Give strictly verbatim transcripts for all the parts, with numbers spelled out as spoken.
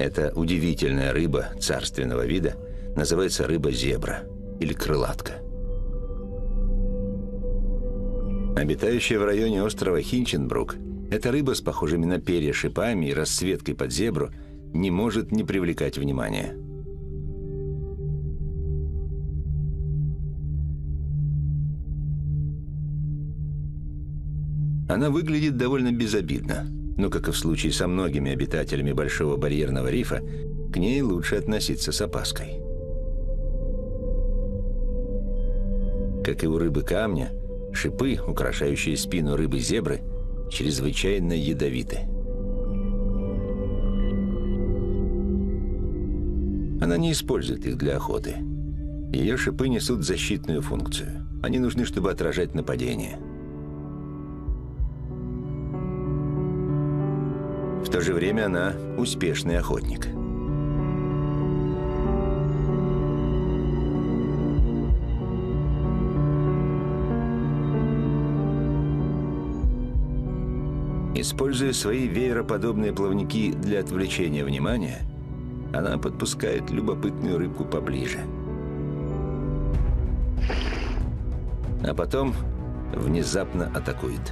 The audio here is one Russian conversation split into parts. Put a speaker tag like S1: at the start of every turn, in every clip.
S1: Эта удивительная рыба царственного вида называется рыба-зебра или крылатка. Обитающая в районе острова Хинченбрук, эта рыба с похожими на перья шипами и расцветкой под зебру не может не привлекать внимания. Она выглядит довольно безобидно, но, как и в случае со многими обитателями Большого барьерного рифа, к ней лучше относиться с опаской. Как и у рыбы-камня, шипы, украшающие спину рыбы-зебры, чрезвычайно ядовиты. Она не использует их для охоты. Ее шипы несут защитную функцию. Они нужны, чтобы отражать нападения. В то же время она успешный охотник. Используя свои веероподобные плавники для отвлечения внимания, она подпускает любопытную рыбку поближе. А потом внезапно атакует.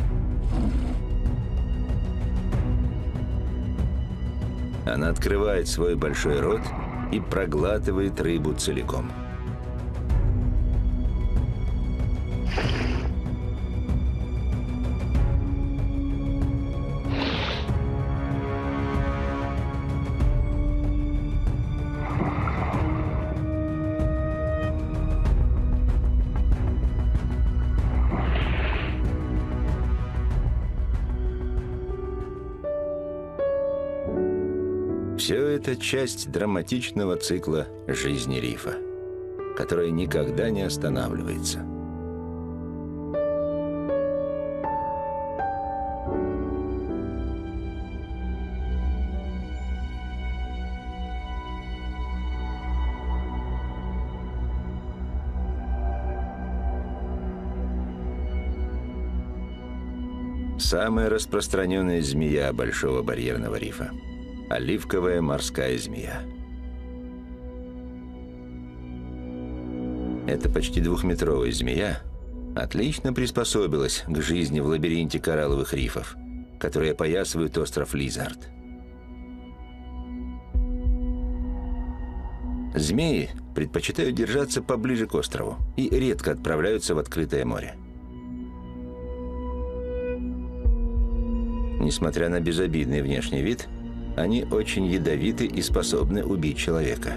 S1: Она открывает свой большой рот и проглатывает рыбу целиком. Все это часть драматичного цикла жизни рифа, которая никогда не останавливается. Самая распространенная змея Большого барьерного рифа – оливковая морская змея. Эта почти двухметровая змея отлично приспособилась к жизни в лабиринте коралловых рифов, которые опоясывают остров Лизард. Змеи предпочитают держаться поближе к острову и редко отправляются в открытое море. Несмотря на безобидный внешний вид, они очень ядовиты и способны убить человека.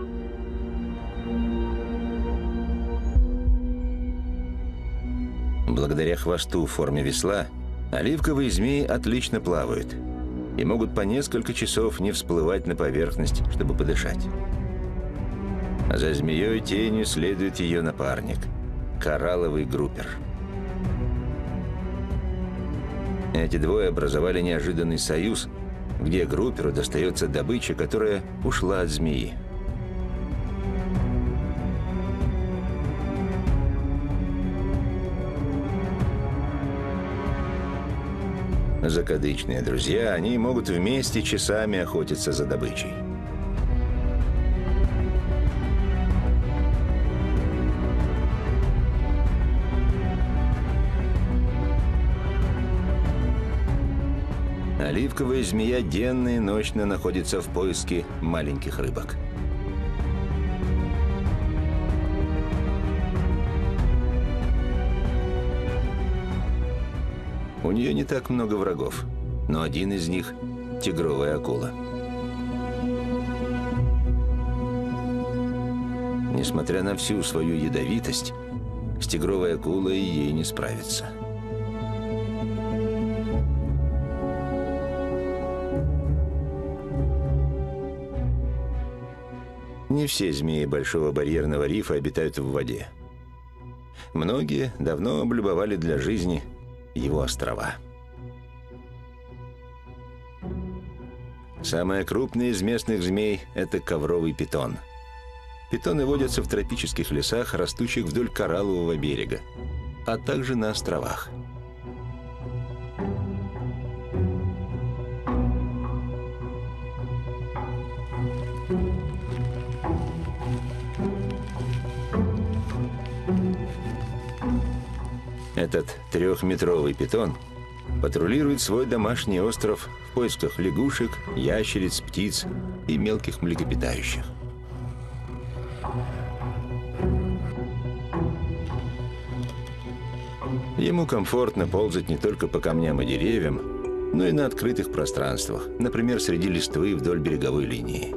S1: Благодаря хвосту в форме весла, оливковые змеи отлично плавают и могут по несколько часов не всплывать на поверхность, чтобы подышать. А за змеей тенью следует ее напарник – коралловый группер. Эти двое образовали неожиданный союз, где групперу достается добыча, которая ушла от змеи. Закадычные друзья, они могут вместе часами охотиться за добычей. Оливковая змея денно и ночно находится в поиске маленьких рыбок. У нее не так много врагов, но один из них – тигровая акула. Несмотря на всю свою ядовитость, с тигровой акулой ей не справиться. Не все змеи Большого барьерного рифа обитают в воде. Многие давно облюбовали для жизни его острова. Самая крупная из местных змей – это ковровый питон. Питоны водятся в тропических лесах, растущих вдоль кораллового берега, а также на островах. Этот трехметровый питон патрулирует свой домашний остров в поисках лягушек, ящериц, птиц и мелких млекопитающих. Ему комфортно ползать не только по камням и деревьям, но и на открытых пространствах, например, среди листвы вдоль береговой линии.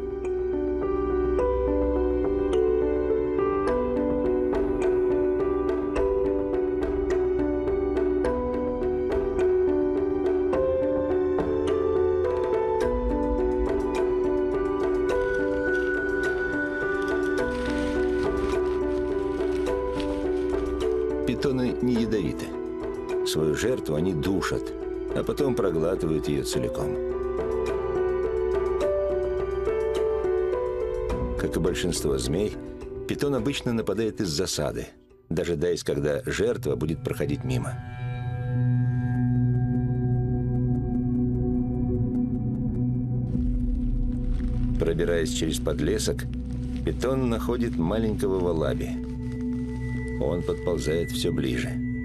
S1: Питоны не ядовиты. Свою жертву они душат, а потом проглатывают ее целиком. Как и большинство змей, питон обычно нападает из засады, дожидаясь, когда жертва будет проходить мимо. Пробираясь через подлесок, питон находит маленького валаби. Он подползает все ближе.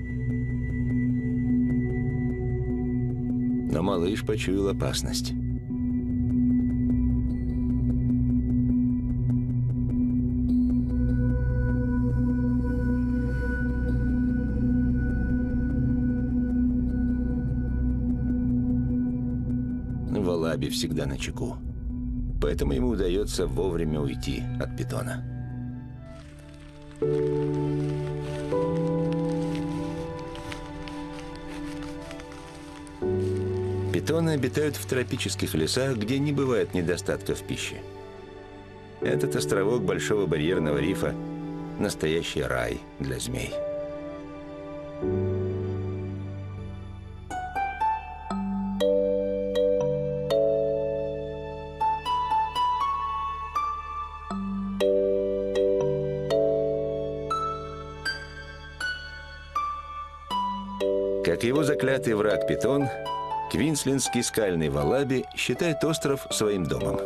S1: Но малыш почуял опасность. Валаби всегда начеку, поэтому ему удается вовремя уйти от питона. Питоны обитают в тропических лесах, где не бывает недостатка в пище. Этот островок Большого барьерного рифа – настоящий рай для змей. Как его заклятый враг питон, квинслендский скальный валаби считает остров своим домом.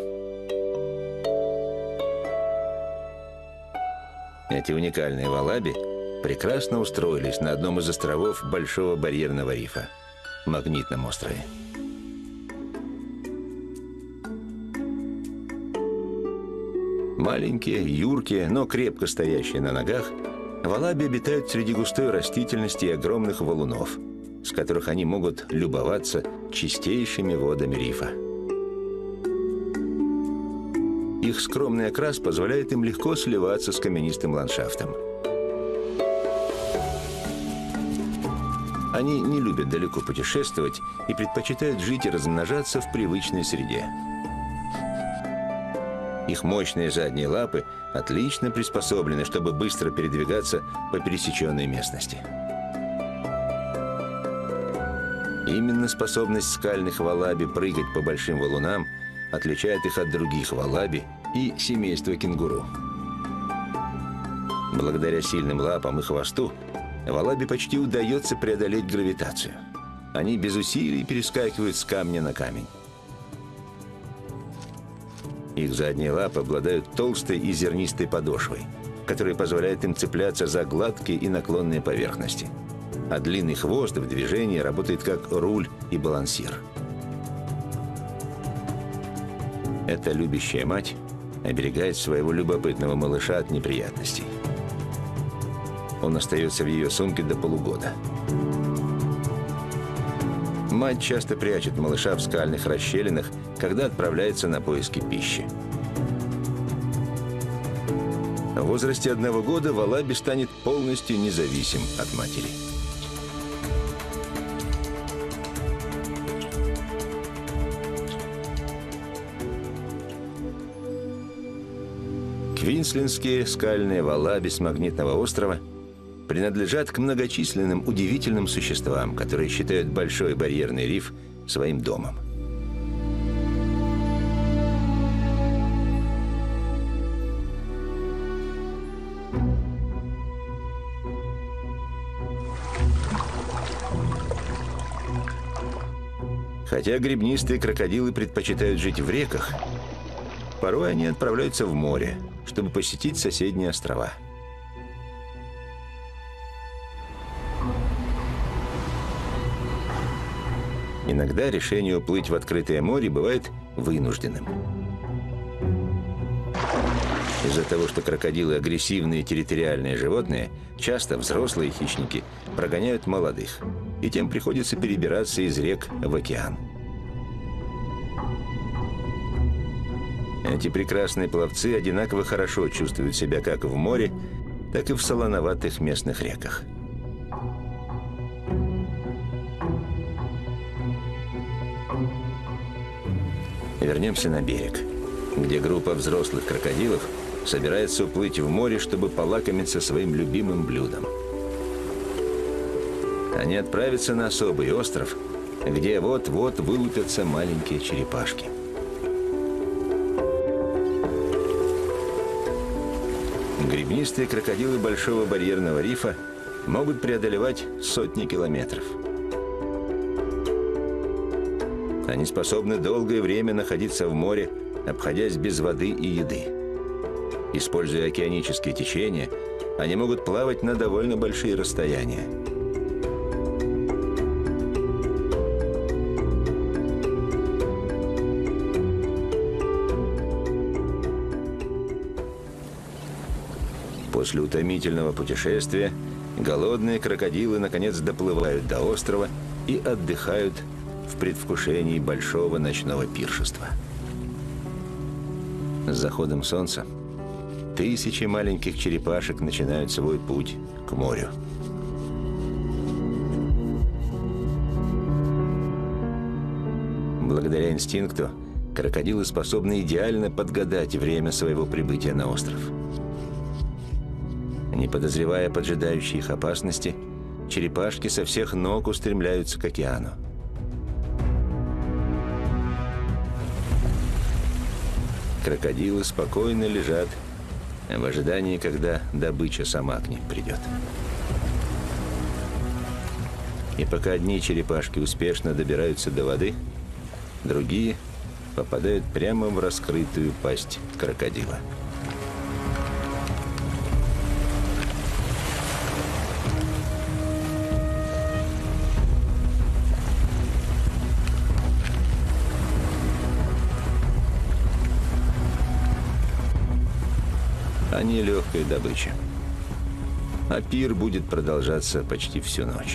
S1: Эти уникальные валаби прекрасно устроились на одном из островов Большого барьерного рифа – Магнитном острове. Маленькие, юркие, но крепко стоящие на ногах, валаби обитают среди густой растительности и огромных валунов, с которых они могут любоваться чистейшими водами рифа. Их скромный окрас позволяет им легко сливаться с каменистым ландшафтом. Они не любят далеко путешествовать и предпочитают жить и размножаться в привычной среде. Их мощные задние лапы отлично приспособлены, чтобы быстро передвигаться по пересеченной местности. Именно способность скальных валаби прыгать по большим валунам отличает их от других валаби и семейства кенгуру. Благодаря сильным лапам и хвосту валаби почти удается преодолеть гравитацию. Они без усилий перескакивают с камня на камень. Их задние лапы обладают толстой и зернистой подошвой, которая позволяет им цепляться за гладкие и наклонные поверхности. А длинный хвост в движении работает как руль и балансир. Эта любящая мать оберегает своего любопытного малыша от неприятностей. Он остается в ее сумке до полугода. Мать часто прячет малыша в скальных расщелинах, когда отправляется на поиски пищи. В возрасте одного года валаби станет полностью независим от матери. Квинслендские скальные валаби с Магнитного острова принадлежат к многочисленным удивительным существам, которые считают Большой барьерный риф своим домом. Хотя гребнистые крокодилы предпочитают жить в реках, порой они отправляются в море, чтобы посетить соседние острова. Иногда решение уплыть в открытое море бывает вынужденным. Из-за того, что крокодилы – агрессивные территориальные животные, часто взрослые хищники прогоняют молодых, и тем приходится перебираться из рек в океан. Эти прекрасные пловцы одинаково хорошо чувствуют себя как в море, так и в солоноватых местных реках. Вернемся на берег, где группа взрослых крокодилов собирается уплыть в море, чтобы полакомиться своим любимым блюдом. Они отправятся на особый остров, где вот-вот вылупятся маленькие черепашки. Гребнистые крокодилы Большого барьерного рифа могут преодолевать сотни километров. Они способны долгое время находиться в море, обходясь без воды и еды. Используя океанические течения, они могут плавать на довольно большие расстояния. После утомительного путешествия голодные крокодилы наконец доплывают до острова и отдыхают в предвкушении большого ночного пиршества. С заходом солнца тысячи маленьких черепашек начинают свой путь к морю. Благодаря инстинкту крокодилы способны идеально подгадать время своего прибытия на остров. Не подозревая поджидающей их опасности, черепашки со всех ног устремляются к океану. Крокодилы спокойно лежат в ожидании, когда добыча сама к ним придет. И пока одни черепашки успешно добираются до воды, другие попадают прямо в раскрытую пасть крокодила. Они легкая добыча. А пир будет продолжаться почти всю ночь.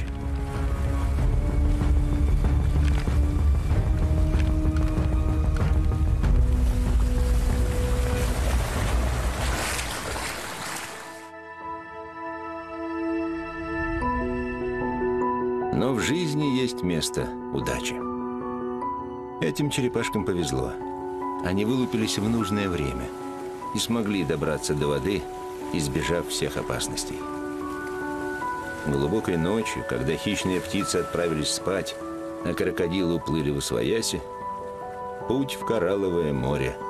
S1: Но в жизни есть место удачи. Этим черепашкам повезло. Они вылупились в нужное время и смогли добраться до воды, избежав всех опасностей. Глубокой ночью, когда хищные птицы отправились спать, а крокодилы уплыли в освояси, путь в Коралловое море